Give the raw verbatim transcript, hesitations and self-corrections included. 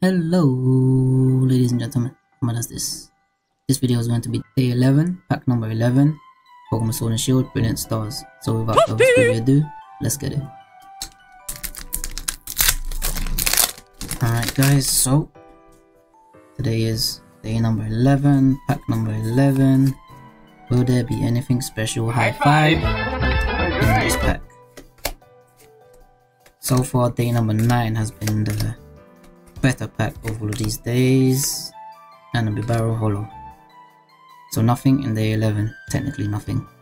Hello, ladies and gentlemen, ETERNA. This video is going to be day eleven, pack number eleven, Pokemon Sword and Shield, Brilliant Stars. So without further ado, let's get it. Alright guys, so today is day number eleven, pack number eleven. Will there be anything special? High five in this pack. So far, day number nine has been the better pack of all of these days, and a Barrel Hollow. So nothing in day eleven, technically nothing.